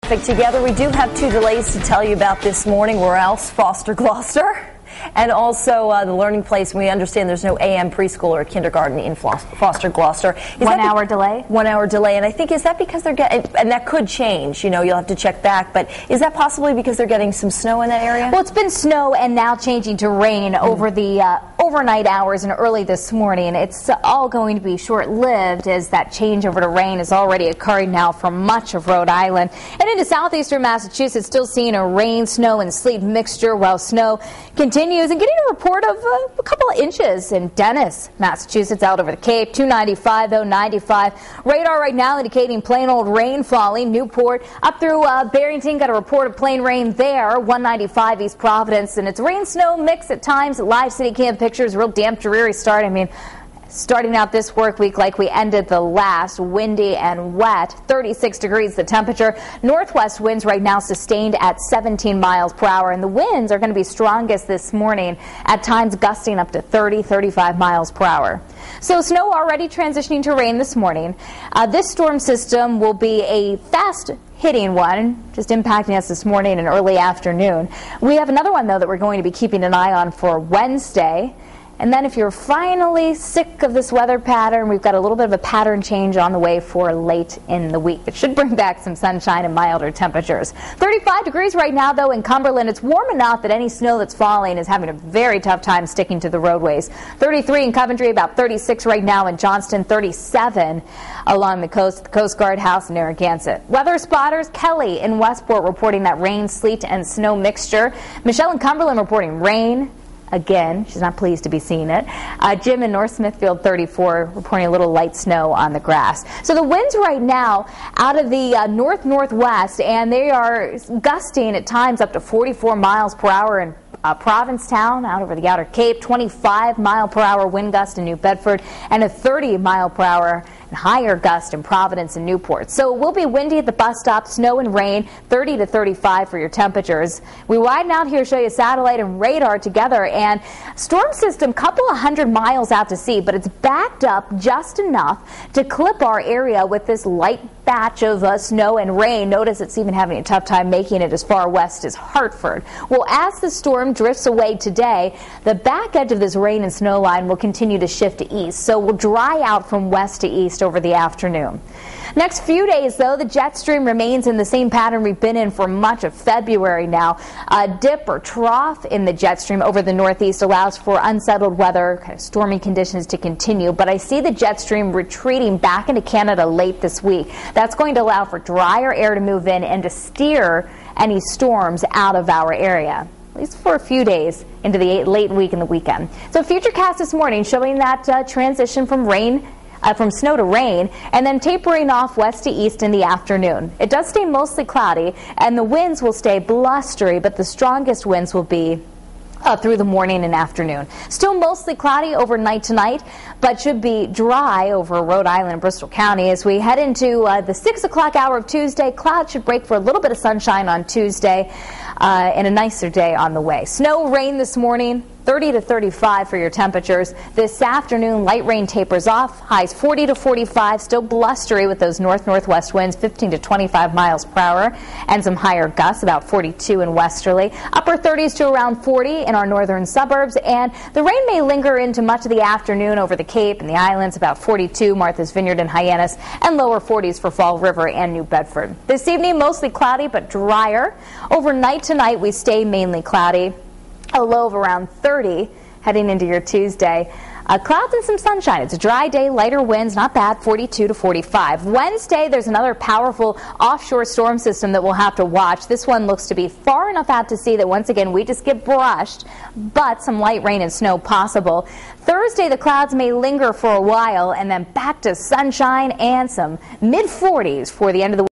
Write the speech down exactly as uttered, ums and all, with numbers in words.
Together, we do have two delays to tell you about this morning. We're else Foster Gloucester, and also uh, the learning place. We understand there's no A M preschool or kindergarten in Foster Gloucester. Is one hour delay? One hour delay, and I think, is that because they're getting, and that could change, you know, you'll have to check back, but is that possibly because they're getting some snow in that area? Well, it's been snow and now changing to rain mm. over the uh, overnight hours and early this morning. It's all going to be short-lived as that changeover to rain is already occurring now for much of Rhode Island. And into southeastern Massachusetts, still seeing a rain, snow, and sleet mixture while snow continues, and getting a report of uh, a couple of inches in Dennis, Massachusetts, out over the Cape. two ninety-five, though, ninety-five. Radar right now indicating plain old rain falling. Newport up through uh, Barrington, got a report of plain rain there. one ninety-five East Providence, and it's rain-snow mix at times. Live city cam pictures, real damp, dreary start. I mean, starting out this work week like we ended the last, windy and wet. thirty-six degrees the temperature. Northwest winds right now sustained at seventeen miles per hour, and the winds are going to be strongest this morning, at times gusting up to thirty, thirty-five miles per hour. So snow already transitioning to rain this morning. Uh, this storm system will be a fast hitting one, just impacting us this morning and early afternoon. We have another one, though, that we're going to be keeping an eye on for Wednesday. And then if you're finally sick of this weather pattern, we've got a little bit of a pattern change on the way for late in the week. It should bring back some sunshine and milder temperatures. thirty-five degrees right now, though, in Cumberland. It's warm enough that any snow that's falling is having a very tough time sticking to the roadways. thirty-three in Coventry, about thirty-six right now in Johnston, thirty-seven along the coast, the Coast Guard House in Narragansett. Weather spotters, Kelly in Westport reporting that rain, sleet, and snow mixture. Michelle in Cumberland reporting rain. Again, she's not pleased to be seeing it. Uh, Jim in North Smithfield, thirty-four, reporting a little light snow on the grass. So the winds right now out of the uh, north-northwest, and they are gusting at times up to forty-four miles per hour in uh, Provincetown, out over the Outer Cape, twenty-five mile per hour wind gust in New Bedford, and a thirty mile per hour and higher gust in Providence and Newport. So it will be windy at the bus stop, snow and rain, thirty to thirty-five for your temperatures. We widen out here to show you satellite and radar together, and storm system couple of hundred miles out to sea, but it's backed up just enough to clip our area with this light batch of uh, snow and rain. Notice it's even having a tough time making it as far west as Hartford. Well, as the storm drifts away today, the back edge of this rain and snow line will continue to shift to east, so we'll dry out from west to east over the afternoon. Next few days, though, the jet stream remains in the same pattern we've been in for much of February now. A dip or trough in the jet stream over the northeast allows for unsettled weather, kind of stormy conditions to continue, but I see the jet stream retreating back into Canada late this week. That's going to allow for drier air to move in and to steer any storms out of our area, at least for a few days into the late week and the weekend. So Futurecast this morning showing that uh, transition from rain Uh, from snow to rain, and then tapering off west to east in the afternoon. It does stay mostly cloudy, and the winds will stay blustery, but the strongest winds will be Uh, through the morning and afternoon. Still mostly cloudy overnight tonight, but should be dry over Rhode Island and Bristol County. As we head into uh, the six o'clock hour of Tuesday, clouds should break for a little bit of sunshine on Tuesday uh, and a nicer day on the way. Snow, rain this morning, thirty to thirty-five for your temperatures. This afternoon, light rain tapers off, highs forty to forty-five, still blustery with those north-northwest winds, fifteen to twenty-five miles per hour, and some higher gusts, about forty-two in westerly. Upper thirties to around forty in our northern suburbs, and the rain may linger into much of the afternoon over the Cape and the islands, about forty-two, Martha's Vineyard and Hyannis, and lower forties for Fall River and New Bedford. This evening, mostly cloudy but drier. Overnight tonight, we stay mainly cloudy. A low of around thirty heading into your Tuesday. Uh, clouds and some sunshine. It's a dry day, lighter winds, not bad, forty-two to forty-five. Wednesday, there's another powerful offshore storm system that we'll have to watch. This one looks to be far enough out to sea that once again we just get brushed, but some light rain and snow possible. Thursday, the clouds may linger for a while, and then back to sunshine and some mid forties for the end of the week.